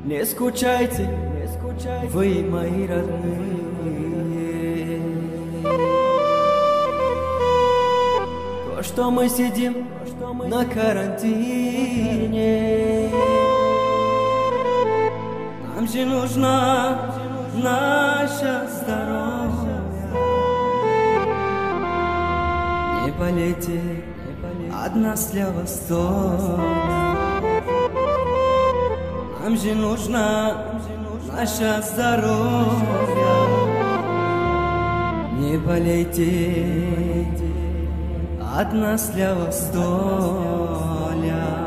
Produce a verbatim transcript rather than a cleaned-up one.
Не скучайте, не скучайте, вы мои родные. То, что мы сидим на карантине, нам же нужна наша здоровье. Не болейте, одна слева сто. Нам же нужна наша здоровье. Не болейте, одна слева столя.